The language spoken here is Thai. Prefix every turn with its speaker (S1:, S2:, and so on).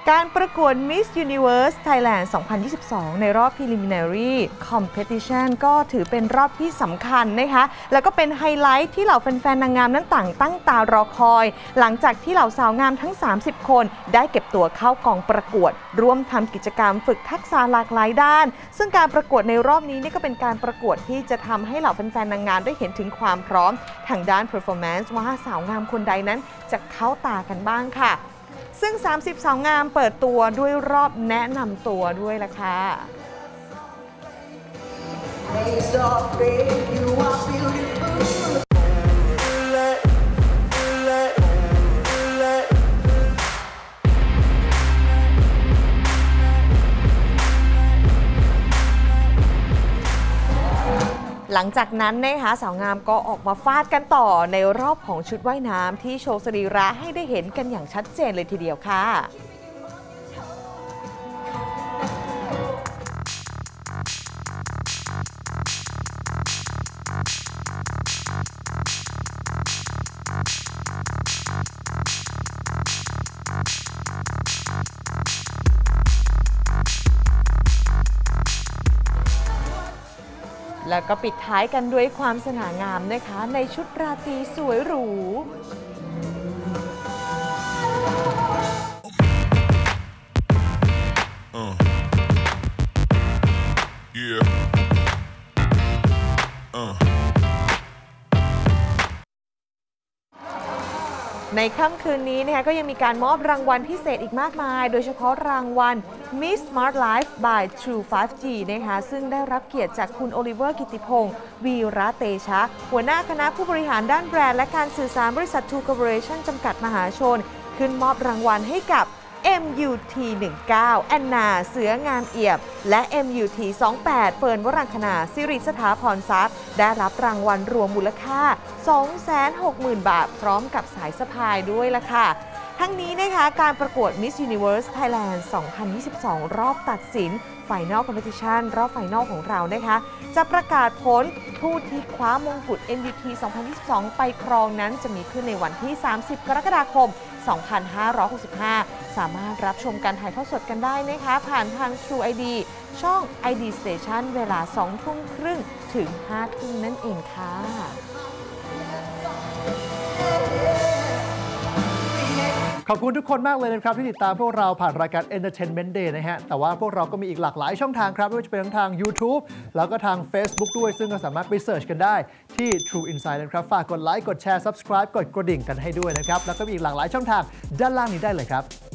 S1: การประกวด Miss Universe Thailand 2022 ในรอบ Preliminary Competition ก็ถือเป็นรอบที่สำคัญนะคะแล้วก็เป็นไฮไลท์ที่เหล่าแฟนๆนางงามนั้นต่างตั้งตารอคอยหลังจากที่เหล่าสาวงามทั้ง30คนได้เก็บตัวเข้ากองประกวดร่วมทำกิจกรรมฝึกทักษะหลากหลายด้านซึ่งการประกวดในรอบนี้นี่ก็เป็นการประกวดที่จะทำให้เหล่าแฟนๆนางงามได้เห็นถึงความพร้อมทางด้าน performance ว่าสาวงามคนใดนั้นจะเข้าตากันบ้างค่ะซึ่ง30สาวงามเปิดตัวด้วยรอบแนะนำตัวด้วยล่ะค่ะหลังจากนั้นนะคะสาวงามก็ออกมาฟาดกันต่อในรอบของชุดว่ายน้ำที่โชว์สรีระให้ได้เห็นกันอย่างชัดเจนเลยทีเดียวค่ะแล้วก็ปิดท้ายกันด้วยความสง่างามนะคะในชุดราตรีสวยหรูในค่ำคืนนี้นะคะก็ยังมีการมอบรางวัลพิเศษอีกมากมายโดยเฉพาะรางวัล Miss Smart Life by True 5G นะคะซึ่งได้รับเกียรติจากคุณโอลิเวอร์กิติพงศ์วีระเตชะหัวหน้าคณะผู้บริหารด้านแบรนด์และการสื่อสารบริษัท True Corporation จำกัดมหาชนขึ้นมอบรางวัลให้กับMUT 19 แอนนาเสืองามเอียบและ MUT 28 เฟิร์นวรังคณาสิริสถาพรทรัพย์ได้รับรางวัลรวมมูลค่า 260,000 บาทพร้อมกับสายสะพายด้วยล่ะค่ะทั้งนี้นะคะการประกวด Miss Universe Thailand 2022 รอบตัดสิน Final Competition รอบไฟนอลของเรานะคะจะประกาศผลผู้ที่คว้ามงกุฎ MUT 2022 ไปครองนั้นจะมีขึ้นในวันที่ 30 กรกฎาคม 2565 สามารถรับชมการถ่ายทอดสดกันได้นะคะผ่านทาง True ID ช่อง ID Station เวลา 20:30 ถึง 5 ทุ่มนั่นเองค่ะ
S2: ขอบคุณทุกคนมากเลยนะครับที่ติดตามพวกเราผ่านรายการ Entertainment Day นะฮะแต่ว่าพวกเราก็มีอีกหลากหลายช่องทางครับไม่ว่าจะเป็นทาง YouTube แล้วก็ทาง Facebook ด้วยซึ่งก็สามารถไปเสิร์ชกันได้ที่ True Insight นะครับฝากกดไลค์กดแชร์ Subscribe กดกระดิ่งกันให้ด้วยนะครับแล้วก็มีอีกหลากหลายช่องทางด้านล่างนี้ได้เลยครับ